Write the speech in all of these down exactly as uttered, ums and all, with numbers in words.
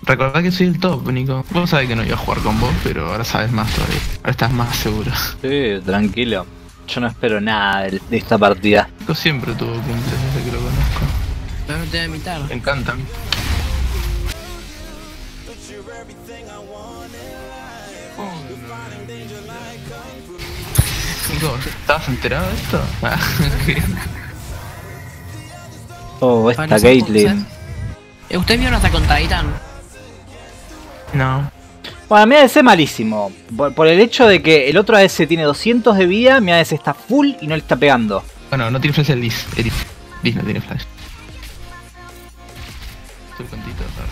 Recordá que soy el top, Nico. Vos sabés que no iba a jugar con vos, pero ahora sabes más todavía. Ahora estás más seguro. Sí, tranquilo. Yo no espero nada de, de esta partida. Nico siempre tuvo cumple desde que lo conozco. No te voy a imitar. Me encantan. Nico, ¿estabas enterado de esto? Oh, esta Para Caitlyn. Eh, ¿Ustedes vieron hasta contra Titan? No. Bueno, mi A D C malísimo. Por, por el hecho de que el otro A D C tiene doscientos de vida, mi A D C está full y no le está pegando. Bueno, no tiene flash el Liz. El Liz no tiene flash. Estoy contito, raro.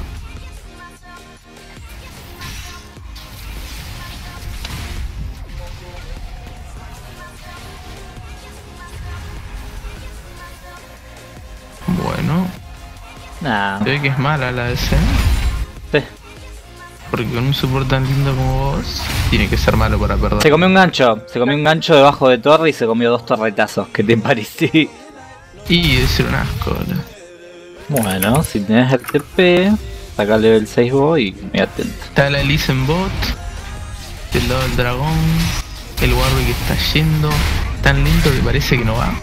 Bueno, Nah. se ve que es mala la A D C. Sí. Porque con un support tan lindo como vos, tiene que ser malo para perder. Se comió un gancho. Se comió un gancho debajo de torre y se comió dos torretazos. ¿Qué te pareció? Y es ser un asco, boludo. Bueno, si tenés el T P, saca level seis vos y me atento. Está la Elise en bot, del lado del dragón, el Warwick está yendo, tan lento que parece que no va.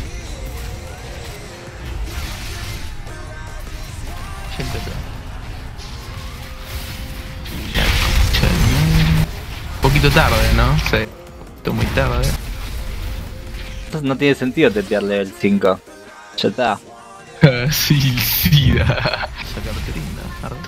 Gente atrás. La concha del mundo. Un poquito tarde, ¿no? Sí, estoy muy tarde. Entonces no tiene sentido tepear level cinco. Ya está. Sí, sí, sacarte linda, arre.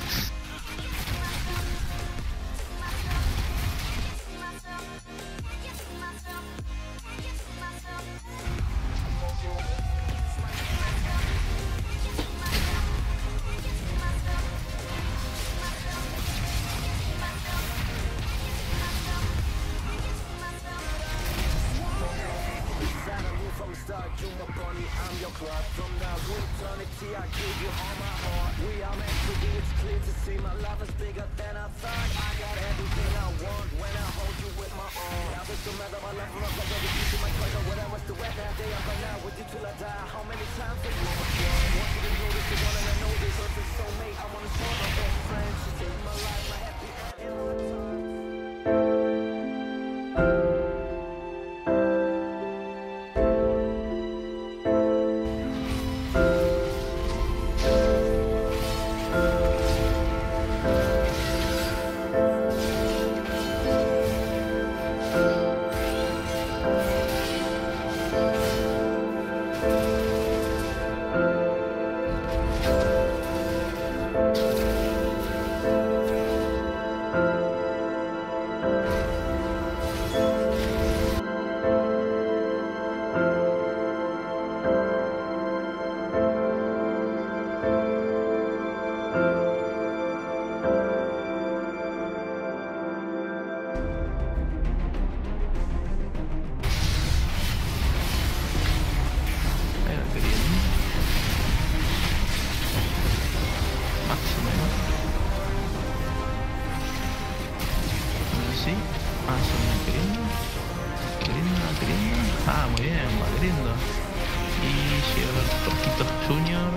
Sí, ah, son muy queriendo, queriendo, queriendo, ah, muy bien, va queriendo. Y llega el Torquito Junior,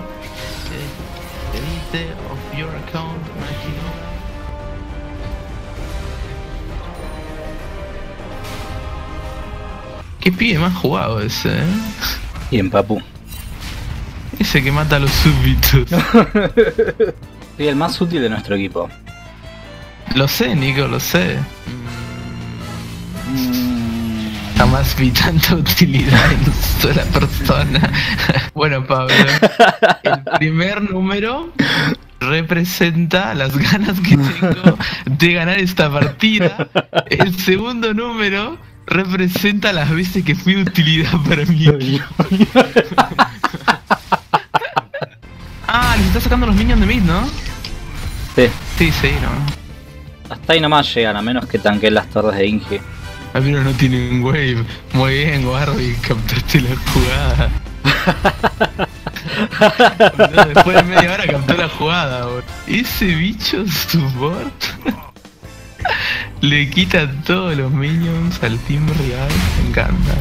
delete of your account, mágico. Qué pibe más jugado ese, eh. Bien, papu. Ese que mata a los súbditos. Soy el más útil de nuestro equipo. Lo sé, Nico, lo sé. Mm. Jamás vi tanta utilidad en una sola persona. Bueno, Pablo, el primer número representa las ganas que tengo de ganar esta partida. El segundo número representa las veces que fui de utilidad para mí. Ah, les está sacando los minions de mid, ¿no? Sí. Sí, sí, no. Hasta ahí nomás llegan, a menos que tanqueen las torres de Inge. A mí no tienen wave. Muy bien, Warwick, captaste la jugada. No, después de media hora captó la jugada, bro. Ese bicho support le quita todos los minions al team rival. Me encanta.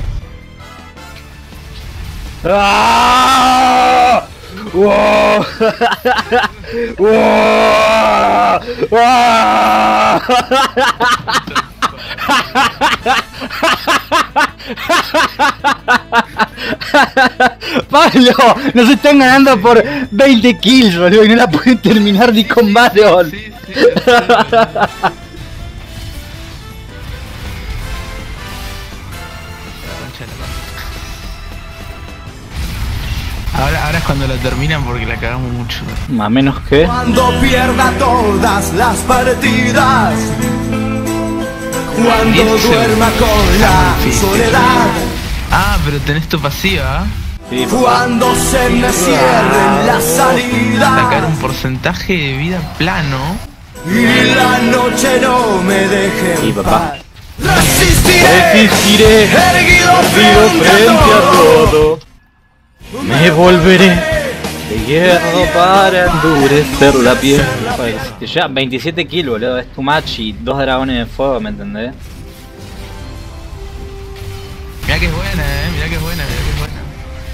¡Ah! ¡Wow! ¡Wow! ¡Ah! ¡Ah! Pablo, nos están ganando por veinte kills, boludo, y no la pueden terminar ni con Baron. Sí, sí, en serio. Ahora, ahora es cuando la terminan porque la cagamos mucho. Más o menos que... Cuando pierda todas las partidas, cuando duerma con la soledad, Ah, pero tenés tu pasiva. Sí, papá. cuando se me cierren las Sacar salidas un porcentaje de vida plano. y la noche no me deje Sí, en papá. paz. Resistiré, Resistiré, erguido erguido frente a todo. Me volveré de hierro para endurecer la piel. Joder, ya veintisiete kills, boludo, es too much y dos dragones de fuego, ¿me entendés? Mirá que es buena, eh. Mirá que es buena, mirá que es buena.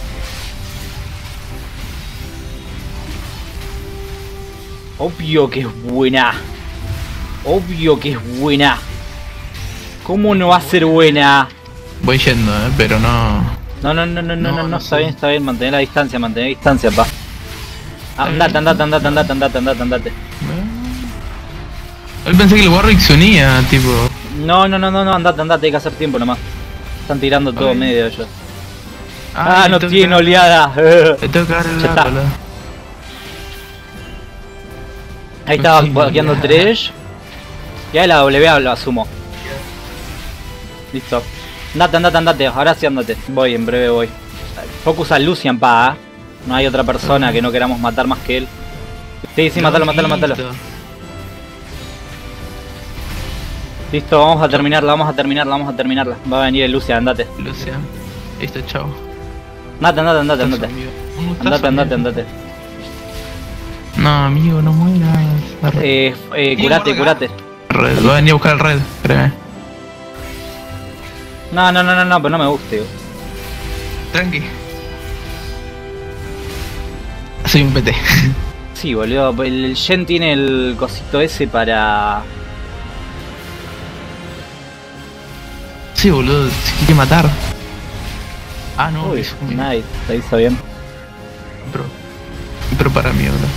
Obvio que es buena. Obvio que es buena. ¿Cómo no va a ser buena? Voy yendo, eh, pero no. No, no, no, no, no, No, no, no no, está sé. bien, está bien, mantener la distancia, mantener la distancia, pa. Andate, andate, andate, andate, andate, andate, andate. Él pensé que el Warwick se unía, tipo. No, no, no, no, no, andate, andate, hay que hacer tiempo nomás. Están tirando todo Ok. medio ellos. Ay, Ah, no le tengo tiene que- oleada. Le tengo que dar el Ya está. lado, boludo. Ahí estaba tiene bloqueando oleada. Thresh. Y ahí la W lo asumo. Listo. Andate, andate, andate, ahora sí andate. Voy, en breve voy. Focus a Lucian, pa. ¿eh? No hay otra persona que no queramos matar más que él. Sí, sí, matalo, matalo, matalo. Listo. Listo, vamos a terminarla, vamos a terminarla, vamos a terminarla. Va a venir el Lucian, andate. Lucian. Listo, chao. Andate, andate, andate, andate. Amigo. Un gustazo, Andate, andate, amigo. andate. No, amigo, no mueras. Arre. Eh, eh, curate, curate. Red. Va a venir a buscar el red, créeme. No, no, no, no, no, pero no me guste. Tranqui. Soy un P T. Sí, boludo, el, el Shen tiene el cosito ese para... Sí, boludo, se quiere matar. Ah, no, Uy, es un nice, se hizo bien. Pero, pero para mí, boludo.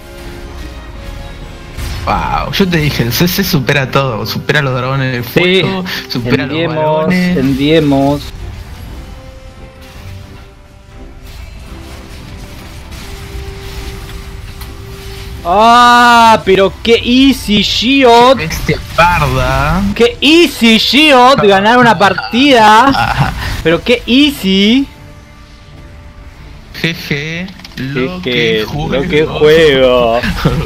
Wow, yo te dije, el C C supera todo, supera los dragones del Sí, fuego, supera los enviemos, balones. enviemos. Ah, pero qué easy Shield. Bestia parda. Qué easy Shield ganar una partida. Ajá. Pero qué easy. Jeje, lo Que, que juego. lo que juego.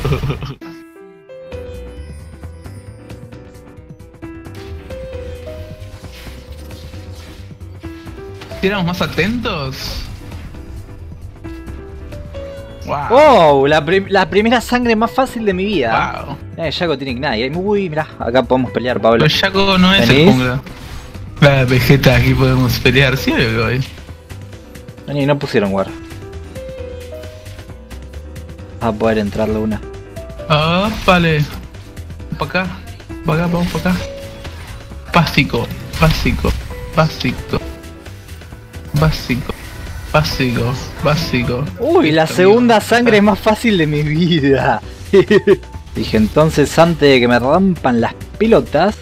Si éramos más atentos. Wow. Oh, la, prim- la primera sangre más fácil de mi vida. Wow. Eh, Yaco tiene Ignite. Uy, mirá, acá podemos pelear, Pablo. Pero Shaco no es el ¿Venís? jungla. Ah, Vegeta, aquí podemos pelear, sí, obvio que voy. Vení, no pusieron guard. Va a poder entrarle una. Ah, vale. Pa' acá, pa' acá, vamos pa' acá. Básico, básico, básico. Básico, básico, básico. Uy, la Listo, segunda amigo. sangre más fácil de mi vida. Dije, entonces antes de que me rompan las pelotas.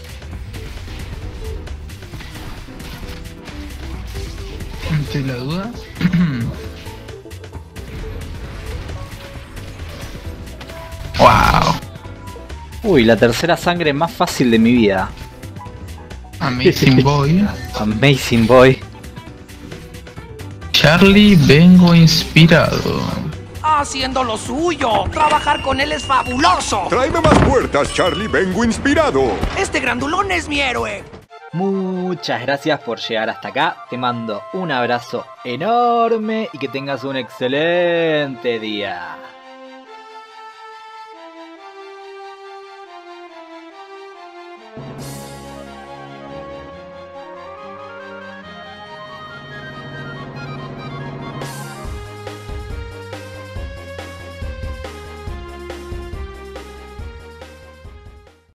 Ante la duda. Wow. Uy, la tercera sangre más fácil de mi vida. Amazing Boy. Amazing boy. Charlie, vengo inspirado. Haciendo lo suyo. Trabajar con él es fabuloso. Tráeme más puertas, Charlie. Vengo inspirado. Este grandulón es mi héroe. Muchas gracias por llegar hasta acá. Te mando un abrazo enorme y que tengas un excelente día.